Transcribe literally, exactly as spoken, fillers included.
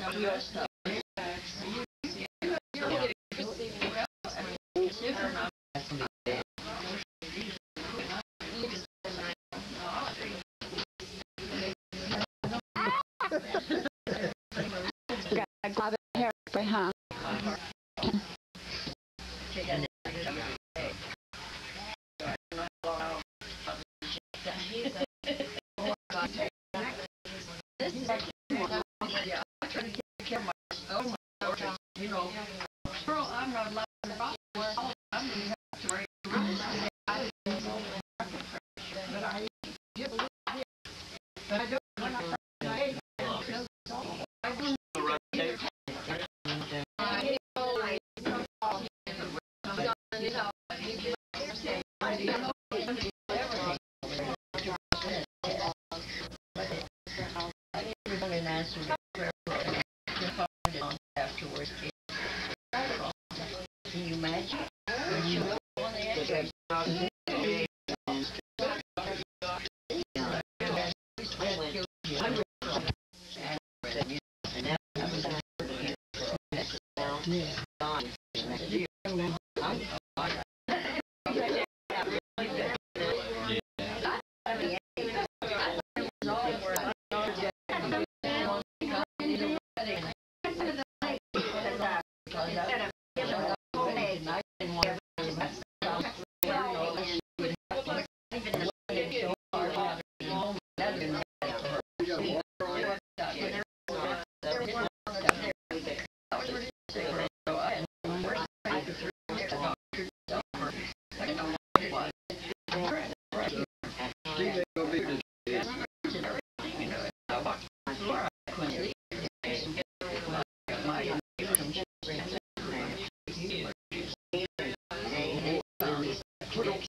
Gotta grab it here, huh? You know, girl, I'm not allowed to buy it. I'm going to have to break the rules. But I do believe it. But I don't want to I don't afterwards. Can you imagine?